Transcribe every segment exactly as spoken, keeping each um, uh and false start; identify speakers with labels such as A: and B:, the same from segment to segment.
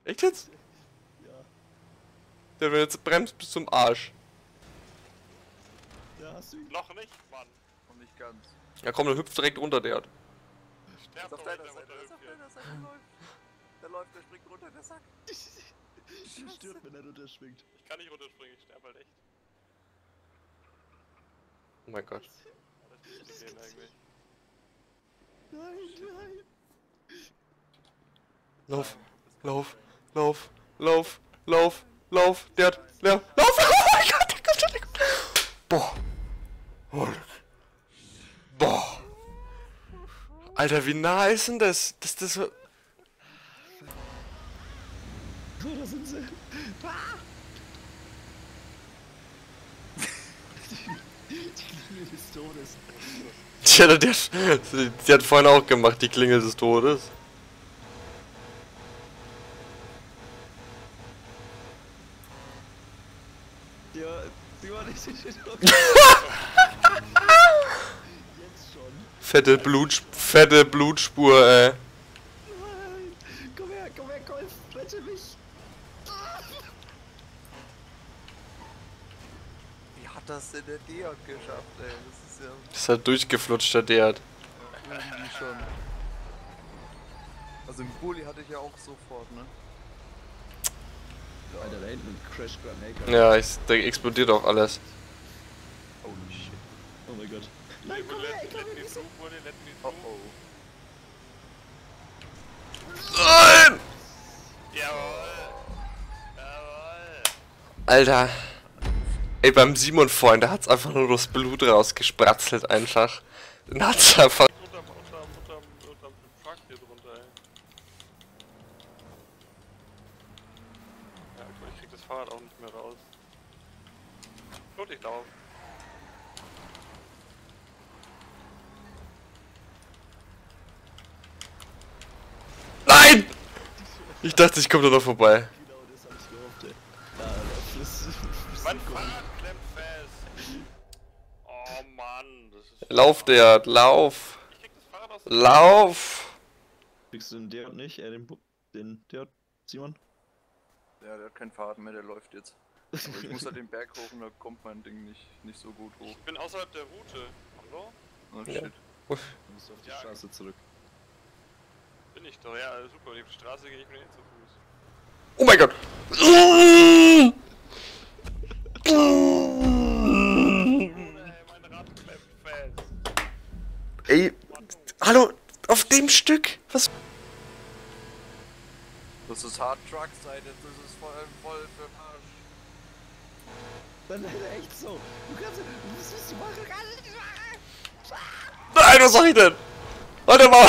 A: Echt jetzt?
B: Ja.
A: Der will jetzt bremst bis zum Arsch.
B: Ja, hast du ihn?
C: Noch nicht, Mann.
D: Noch nicht ganz.
A: Ja komm, der hüpft direkt runter, der hat.
C: Sterbt
D: Ist auf
C: doch,
D: deiner
C: wenn der
D: Seite, ist auf
C: runterhüpft
D: deiner Seite, der läuft. Der läuft, der springt runter, der Sack.
B: Der stirbt, wenn er runterschwingt.
C: Ich kann nicht runterspringen, ich sterbe halt echt.
A: Oh mein Gott.
C: Das ist nicht eigentlich.
B: Nein, nein.
A: Lauf, lauf, lauf, lauf, lauf, lauf, der hat, der, lauf! Oh mein Gott, der kommt schon, der kommt. Boah. Boah. Alter, wie nah ist denn das? Das, das so...
B: Oh, da sind sie. Ah! Die Klingel des Todes.
A: Tja, die hat, die hat vorhin auch gemacht, die Klingel des Todes.
B: Ja, die war nicht Jetzt schon.
A: Fette Blut, fette Blutspur, ey.
B: Nein! Komm her, komm her, Golf, rette mich!
D: Wie hat das denn der Deon geschafft, ey? Das ist ja...
A: Das hat durchgeflutscht, der hat.
D: Ja, irgendwie schon. Also im Bulli hatte ich ja auch sofort, ne?
B: Alter, da hinten Crash Granate.
A: Ja, ich, da explodiert auch alles.
D: Holy shit.
B: Oh mein Gott. Nein, komm her,
C: Let,
B: komm
C: let me
B: her,
C: through, Bulli, let me
D: Oh
C: through.
D: oh.
A: Nein!
C: Jawohl! Jawohl!
A: Alter. Ey, beim Simon vorhin, da hat's einfach nur das Blut rausgespratzelt einfach. Dann hat's einfach...
C: Unterm, unterm, unterm, unterm Truck hier drunter, ey. Ja, gut, ich krieg das Fahrrad auch nicht mehr raus. Gut, ich lauf.
A: Nein! Ich dachte, ich komme da noch vorbei.
B: Genau, das hab ich gehofft, ey. Ah, das ist...
C: Mein Fahrrad klemmt fest! Oh Mann, das ist...
A: Lauf, der, lauf.
C: Ich krieg das Fahrrad aus...
A: Lauf!
B: Kriegst du den der und nicht? Äh, den... Bu- den... der... Simon?
D: Ja, der hat keinen Faden mehr, der läuft jetzt. Aber ich muss halt den Berg hoch und da kommt mein Ding nicht, nicht so gut hoch.
C: Ich bin außerhalb der Route. Hallo?
D: Oh
A: Ja.
D: shit.
B: Du musst auf die
C: Ja.
B: Straße zurück.
C: Bin ich doch, ja, super. Die Straße gehe ich mir nicht zu Fuß.
A: Oh mein Gott!
C: Ey, mein Rad klemmt fest.
A: Ey, hallo, auf dem Stück? Was?
D: Das ist Hard Truck Seite, das ist voll, voll für den Arsch.
B: Dann leider echt so. Du kannst... Du musst was du machen kannst.
A: Nein, was soll ich denn? Warte mal!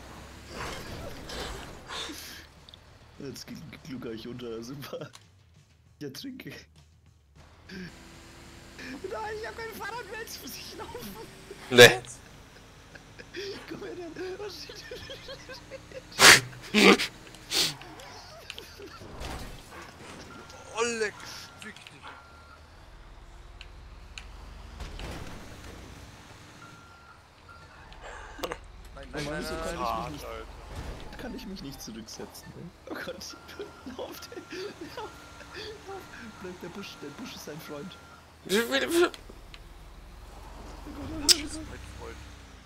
B: Jetzt klug ich unter, super. Ich ertrinke. Nein, ich hab kein Fahrrad mehr, jetzt muss ich laufen.
A: Nee.
B: Komm her dann. Oh shit.
D: Oh leck, fick dich. Nein, nein,
B: Oh Mann,
D: nein,
B: wieso
D: nein,
B: kann
D: nein.
B: ich mich
C: Hart,
B: nicht...
C: Alter.
B: Kann ich mich nicht zurücksetzen, ne? Oh Gott. Lauf, der... Lauf. Lauf. Bleib, der Busch, der Busch ist sein Freund.
D: Busch ist mein Freund.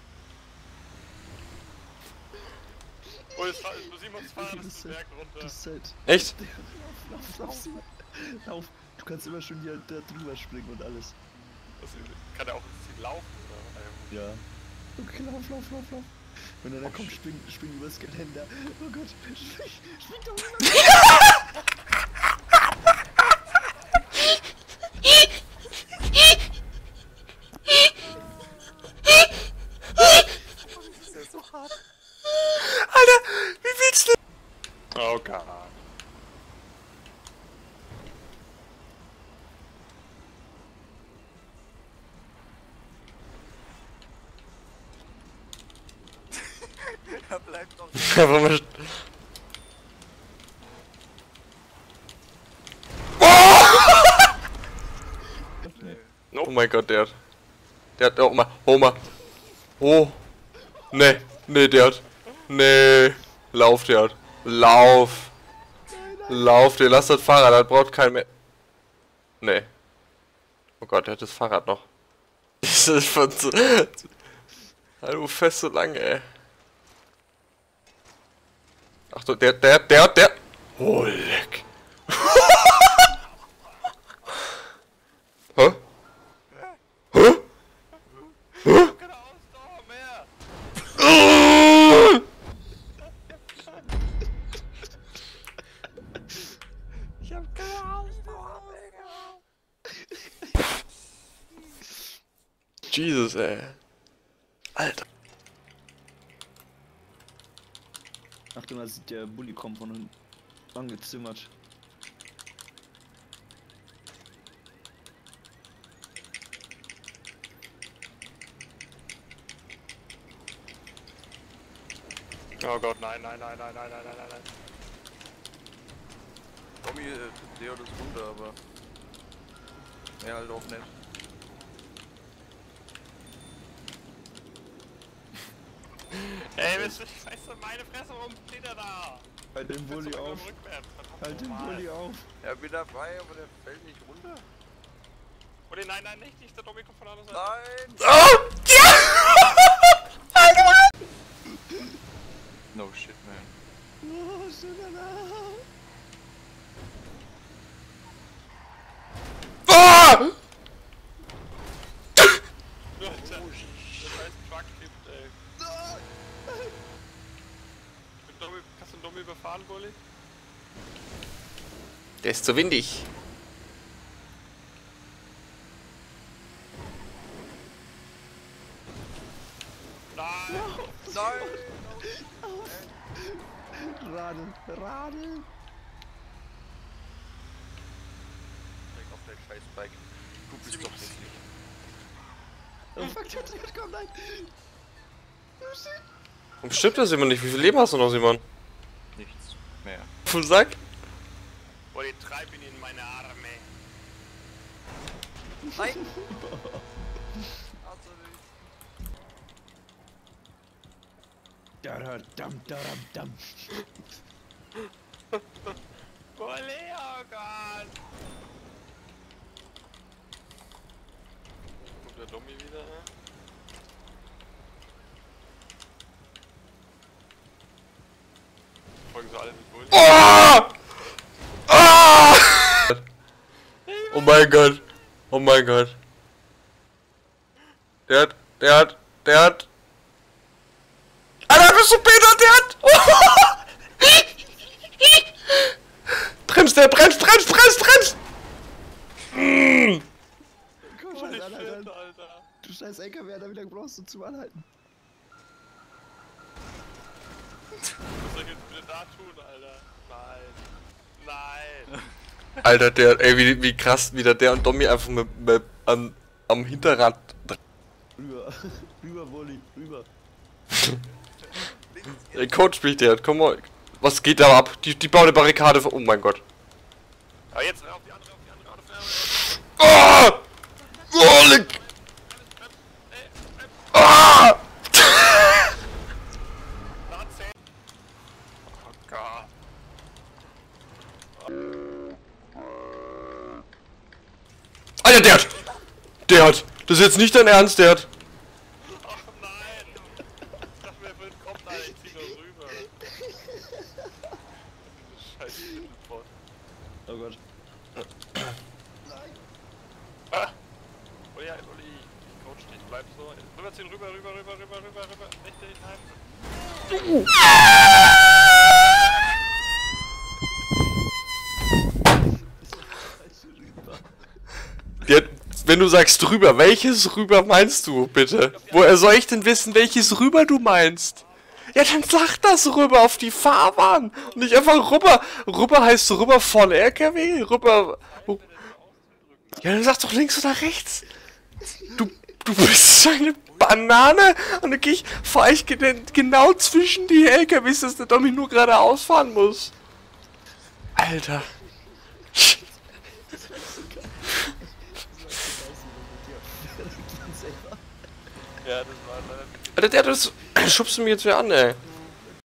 C: Oh, jetzt fahr- Simons Fahrrad
B: Das
C: ist
B: ist
C: den Berg runter.
B: Das ist halt...
A: Echt?
B: Lauf, lauf, lauf, Simon. Lauf. Du kannst immer schon hier da drüber springen und alles.
C: Das ist- kann er auch ins Ziel laufen, oder?
B: Ja. Okay, lauf, lauf, lauf, lauf. Wenn er da kommt, spring, spring übers Geländer. Oh Gott, spring, spring doch rüber.
D: Das ist ja so hart.
A: Alter, wie willst du?
C: Oh Gott.
D: Er bleibt noch.
A: Einfach mal. Oh mein Gott, der hat. Der hat. Oh mal. Oh mal. Oh. Nee. Nee, der hat. Nee. Lauf, der hat. Lauf.
B: Nein,
A: Lauf dir, lass das Fahrrad, das braucht kein mehr. Nee. Oh Gott, der hat das Fahrrad noch. Das ist von so. Du fährst so lange, ey. Ach du, der, der, der, der. Oh, leck. Hä? Hä? Hä?
C: Keine Ausdauer mehr! Ich hab keine Ausdauer mehr!
A: Jesus, ey. Alter.
B: Achtung, da sieht der Bulli kommt von hinten. Angezimmert.
C: Oh Gott, nein, nein, nein, nein, nein, nein, nein, nein, nein.
D: Tommy, äh, Leo das runter, aber. Ja, halt auch nicht.
C: Ey, was ist scheiße, meine Fresse, warum steht er da?
B: Halt den Bulli
C: Jetzt
B: auf.
C: rückwärts, verdammt
B: Halt den
C: nochmal.
B: Bulli auf.
D: Ja, bin dabei, aber der fällt nicht runter.
C: Oh nee, nein, nein, nicht, nicht, der Domi kommt von der anderen Seite.
D: Nein!
A: Oh!
D: No shit, man.
B: Oh, schöner Name.
A: Ah!
C: Das heißt Truck gibt, ey. Mit Domi, hast du einen Domi überfahren, Bulli?
A: Der ist zu windig.
C: Nein!
D: Nein!
B: Radl, Radl.
D: Steig auf dein scheiß Bike. Du bist doch hässlich.
B: Oh fuck, der Tritt kommt, nein. Oh shit.
A: Warum stimmt das immer nicht? Wie viel Leben hast du noch, Simon?
D: Nichts mehr.
A: Vom Sack?
C: Bulli, treib ihn in meine Arme.
D: Nein! Also nicht.
B: Daradam, daradam.
C: Bulli, oh Gott! Kommt der Domi wieder, ne? Folgen sie alle mit Bulli?
A: Oh! Ah! Oh mein Gott. Oh mein Gott. Der hat, der hat, der hat. Alter, bist du behindert, der hat. Bremst, der bremst, bremst, bremst, bremst. Mm.
B: Komm,
C: Holy
B: scheiß anhalten.
C: shit, Alter!
B: Du scheiß L K W, Alter, wie lange brauchst du zum Anhalten?
C: Was soll ich jetzt bitte da tun, Alter? Nein! Nein!
A: Alter, der, ey, wie, wie krass wieder der und Domi einfach mit, mit, am, am Hinterrad.
B: Rüber, rüber, Bulli, rüber.
A: Der Coach spricht der, komm mal. Was geht da ab? Die, die bauen eine Barrikade vor. Oh mein Gott.
C: Aber jetzt auf die andere, auf die andere, auf die andere!
A: Oh! Oh, leck! Ah!
C: Da zehn! Oh Gott!
A: Alter, der hat! Der hat! Das ist jetzt nicht dein Ernst, der hat!
C: Oh nein! Ich dachte mir, Wind kommt, Alter, ich zieh nur rüber. Scheiß Schüttelpott.
B: Oh Gott.
C: Ah! Uli, Uli, ich coach dich, bleib so. Rüberziehen, rüber, rüber, rüber, rüber, rüber, rüber. Richtig, nein.
A: Der, wenn du sagst rüber, welches rüber meinst du, bitte? Woher soll ich denn wissen, welches rüber du meinst? Ja, dann sag das rüber auf die Fahrbahn. Und nicht einfach rüber. Rüber heißt rüber von L K W. Rüber. Oh. Ja, dann sag doch links oder rechts. Du, du bist so eine Banane. Und dann geh ich, fahr ich gen genau zwischen die L K Ws, dass der Domi nur geradeaus fahren muss. Alter.
C: Ja, das war leider.
A: Alter, der, das schubst du mir jetzt wieder an, ey.